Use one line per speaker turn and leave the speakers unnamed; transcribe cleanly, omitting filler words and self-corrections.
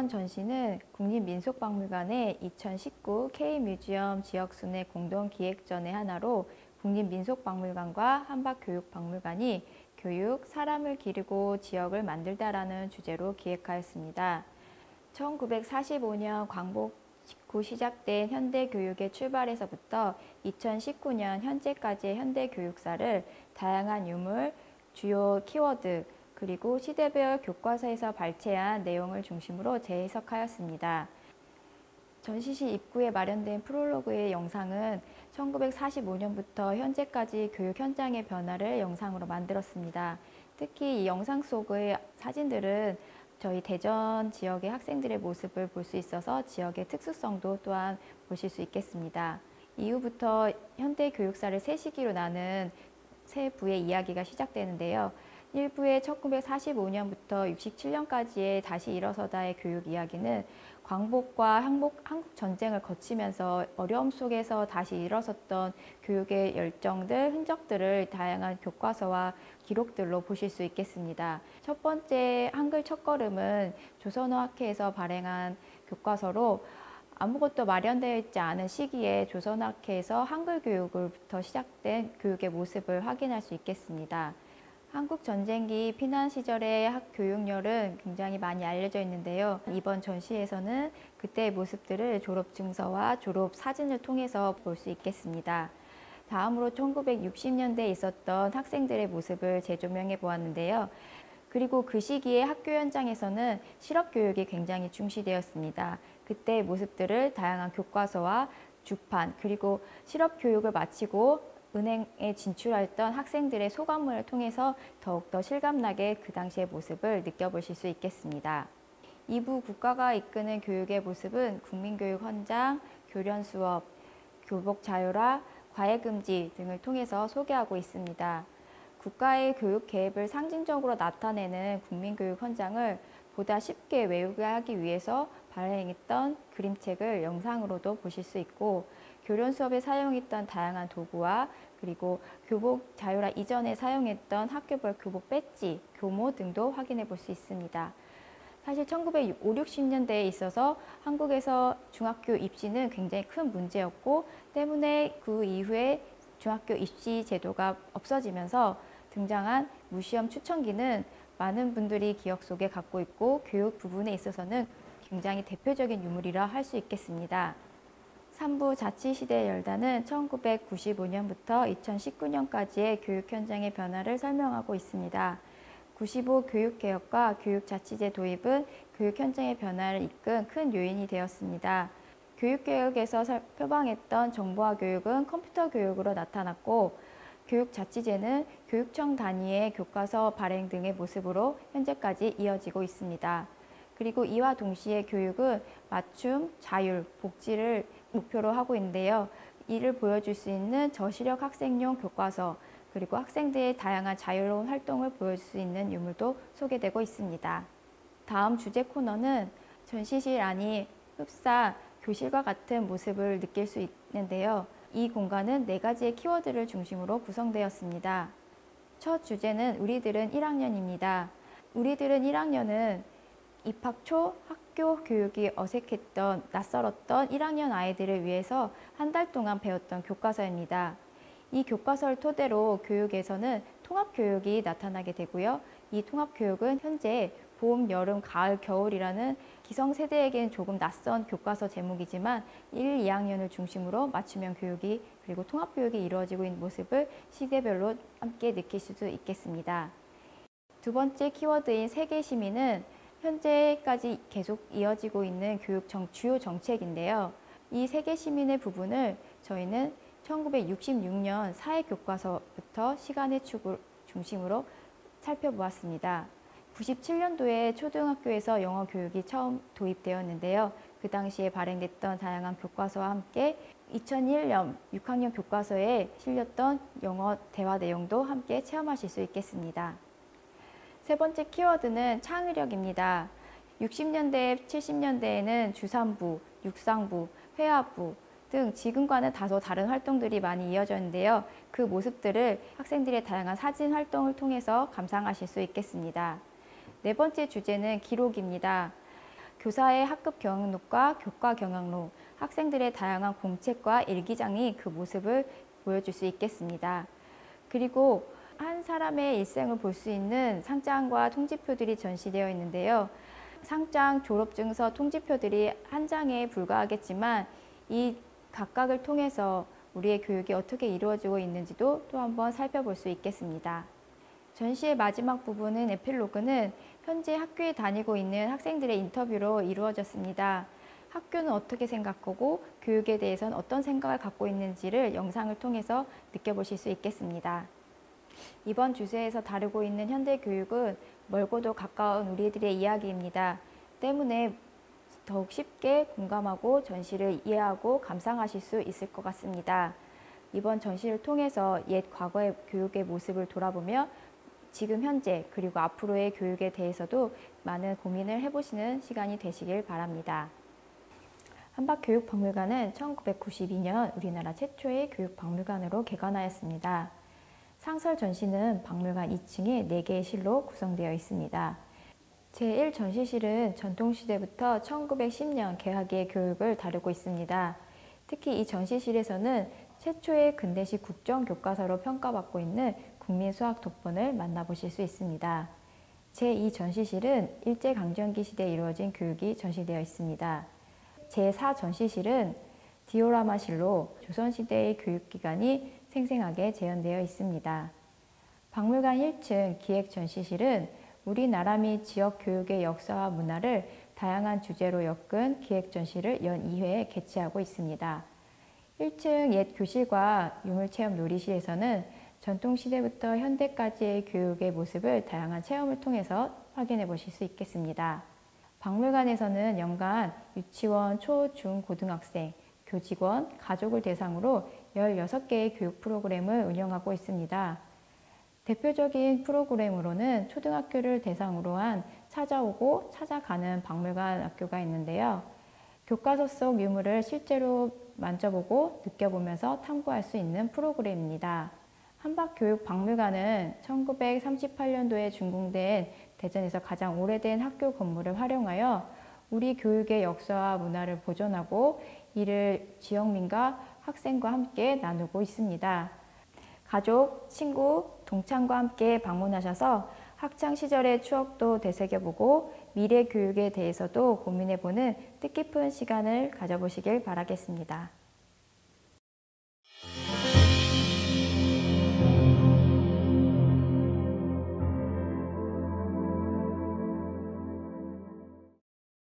이번 전시는 국립민속박물관의 2019 K뮤지엄 지역순회 공동기획전의 하나로 국립민속박물관과 한박교육박물관이 교육, 사람을 기르고 지역을 만들다라는 주제로 기획하였습니다. 1945년 광복 직후 시작된 현대교육의 출발에서부터 2019년 현재까지의 현대교육사를 다양한 유물, 주요 키워드, 그리고 시대별 교과서에서 발췌한 내용을 중심으로 재해석하였습니다. 전시실 입구에 마련된 프롤로그의 영상은 1945년부터 현재까지 교육 현장의 변화를 영상으로 만들었습니다. 특히 이 영상 속의 사진들은 저희 대전 지역의 학생들의 모습을 볼 수 있어서 지역의 특수성도 또한 보실 수 있겠습니다. 이후부터 현대 교육사를 세 시기로 나눈 세 부의 이야기가 시작되는데요. 1부의 1945년부터 67년까지의 다시 일어서다의 교육 이야기는 광복과 한국 전쟁을 거치면서 어려움 속에서 다시 일어섰던 교육의 열정들, 흔적들을 다양한 교과서와 기록들로 보실 수 있겠습니다. 첫 번째 한글 첫걸음은 조선어학회에서 발행한 교과서로 아무것도 마련되어 있지 않은 시기에 조선학회에서 한글 교육으로부터 시작된 교육의 모습을 확인할 수 있겠습니다. 한국 전쟁기 피난 시절의 학 교육열은 굉장히 많이 알려져 있는데요. 이번 전시에서는 그때의 모습들을 졸업 증서와 졸업 사진을 통해서 볼 수 있겠습니다. 다음으로 1960년대에 있었던 학생들의 모습을 재조명해 보았는데요. 그리고 그 시기의 학교 현장에서는 실업교육이 굉장히 중시되었습니다. 그때의 모습들을 다양한 교과서와 주판, 그리고 실업교육을 마치고 은행에 진출했던 학생들의 소감문을 통해서 더욱더 실감나게 그 당시의 모습을 느껴보실 수 있겠습니다. 2부 국가가 이끄는 교육의 모습은 국민교육 헌장, 교련 수업, 교복 자율화, 과외 금지 등을 통해서 소개하고 있습니다. 국가의 교육 계획을 상징적으로 나타내는 국민교육 헌장을 보다 쉽게 외우게 하기 위해서 발행했던 그림책을 영상으로도 보실 수 있고, 교련 수업에 사용했던 다양한 도구와 그리고 교복 자율화 이전에 사용했던 학교별 교복 배지, 교모 등도 확인해 볼 수 있습니다. 사실 1950, 60년대에 있어서 한국에서 중학교 입시는 굉장히 큰 문제였고, 때문에 그 이후에 중학교 입시 제도가 없어지면서 등장한 무시험 추천기는 많은 분들이 기억 속에 갖고 있고, 교육 부분에 있어서는 굉장히 대표적인 유물이라 할 수 있겠습니다. 3부 자치시대의 열단은 1995년부터 2019년까지의 교육 현장의 변화를 설명하고 있습니다. 95 교육개혁과 교육자치제 도입은 교육 현장의 변화를 이끈 큰 요인이 되었습니다. 교육개혁에서 표방했던 정보화 교육은 컴퓨터 교육으로 나타났고, 교육자치제는 교육청 단위의 교과서 발행 등의 모습으로 현재까지 이어지고 있습니다. 그리고 이와 동시에 교육은 맞춤, 자율, 복지를 목표로 하고 있는데요. 이를 보여줄 수 있는 저시력 학생용 교과서, 그리고 학생들의 다양한 자유로운 활동을 보여줄 수 있는 유물도 소개되고 있습니다. 다음 주제 코너는 전시실 안이 흡사, 교실과 같은 모습을 느낄 수 있는데요. 이 공간은 4가지의 키워드를 중심으로 구성되었습니다. 첫 주제는 우리들은 1학년입니다. 우리들은 1학년은 입학 초 학교 교육이 어색했던, 낯설었던 1학년 아이들을 위해서 한 달 동안 배웠던 교과서입니다. 이 교과서를 토대로 교육에서는 통합교육이 나타나게 되고요. 이 통합교육은 현재 봄, 여름, 가을, 겨울이라는 기성세대에게는 조금 낯선 교과서 제목이지만 1, 2학년을 중심으로 맞춤형 교육이 그리고 통합교육이 이루어지고 있는 모습을 시대별로 함께 느낄 수도 있겠습니다. 두 번째 키워드인 세계시민은 현재까지 계속 이어지고 있는 교육 주요 정책인데요. 이 세계시민의 부분을 저희는 1966년 사회교과서부터 시간의 축을 중심으로 살펴보았습니다. 97년도에 초등학교에서 영어 교육이 처음 도입되었는데요. 그 당시에 발행됐던 다양한 교과서와 함께 2001년 6학년 교과서에 실렸던 영어 대화 내용도 함께 체험하실 수 있겠습니다. 세 번째 키워드는 창의력입니다. 60년대, 70년대에는 주산부, 육상부, 회화부 등 지금과는 다소 다른 활동들이 많이 이어졌는데요. 그 모습들을 학생들의 다양한 사진 활동을 통해서 감상하실 수 있겠습니다. 네 번째 주제는 기록입니다. 교사의 학급 경영록과 교과 경영록, 학생들의 다양한 공책과 일기장이 그 모습을 보여줄 수 있겠습니다. 그리고 한 사람의 일생을 볼 수 있는 상장과 통지표들이 전시되어 있는데요. 상장, 졸업증서, 통지표들이 한 장에 불과하겠지만 이 각각을 통해서 우리의 교육이 어떻게 이루어지고 있는지도 또 한번 살펴볼 수 있겠습니다. 전시의 마지막 부분은 에필로그는 현재 학교에 다니고 있는 학생들의 인터뷰로 이루어졌습니다. 학교는 어떻게 생각하고 교육에 대해서는 어떤 생각을 갖고 있는지를 영상을 통해서 느껴보실 수 있겠습니다. 이번 주제에서 다루고 있는 현대 교육은 멀고도 가까운 우리들의 이야기입니다. 때문에 더욱 쉽게 공감하고 전시를 이해하고 감상하실 수 있을 것 같습니다. 이번 전시를 통해서 옛 과거의 교육의 모습을 돌아보며 지금 현재 그리고 앞으로의 교육에 대해서도 많은 고민을 해보시는 시간이 되시길 바랍니다. 한박교육박물관은 1992년 우리나라 최초의 교육박물관으로 개관하였습니다. 상설 전시는 박물관 2층에 4개의 실로 구성되어 있습니다. 제1전시실은 전통시대부터 1910년 개화기의 교육을 다루고 있습니다. 특히 이 전시실에서는 최초의 근대식 국정교과서로 평가받고 있는 국민수학 독본을 만나보실 수 있습니다. 제2전시실은 일제강점기 시대에 이루어진 교육이 전시되어 있습니다. 제4전시실은 디오라마실로 조선시대의 교육기관이 생생하게 재현되어 있습니다. 박물관 1층 기획전시실은 우리나라 및 지역 교육의 역사와 문화를 다양한 주제로 엮은 기획전시를 연 2회 개최하고 있습니다. 1층 옛 교실과 유물체험 놀이실에서는 전통시대부터 현대까지의 교육의 모습을 다양한 체험을 통해서 확인해 보실 수 있겠습니다. 박물관에서는 연간 유치원, 초, 중, 고등학생, 교직원, 가족을 대상으로 16개의 교육 프로그램을 운영하고 있습니다. 대표적인 프로그램으로는 초등학교를 대상으로 한 찾아오고 찾아가는 박물관 학교가 있는데요. 교과서 속 유물을 실제로 만져보고 느껴보면서 탐구할 수 있는 프로그램입니다. 한박교육박물관은 1938년도에 준공된 대전에서 가장 오래된 학교 건물을 활용하여 우리 교육의 역사와 문화를 보존하고 이를 지역민과 학생과 함께 나누고 있습니다. 가족, 친구, 동창과 함께 방문하셔서 학창시절의 추억도 되새겨보고 미래 교육에 대해서도 고민해보는 뜻깊은 시간을 가져보시길 바라겠습니다.